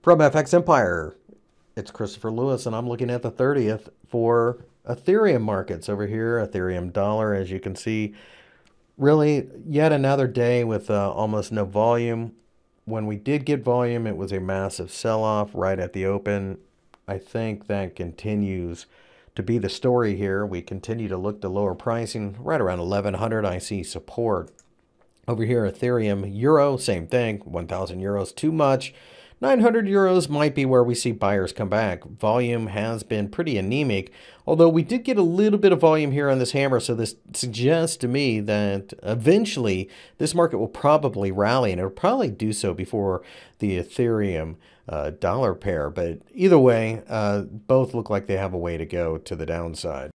From FX Empire, it's Christopher Lewis, and I'm looking at the 30th for Ethereum markets over here. Ethereum dollar, as you can see, really yet another day with almost no volume. When we did get volume, it was a massive sell-off right at the open. I think that continues to be the story here. We continue to look to lower pricing right around 1100. I see support. Over here, Ethereum, Euro, same thing, 1,000 euros too much. 900 euros might be where we see buyers come back. Volume has been pretty anemic, although we did get a little bit of volume here on this hammer, so this suggests to me that eventually this market will probably rally, and it'll probably do so before the Ethereum dollar pair. But either way, both look like they have a way to go to the downside.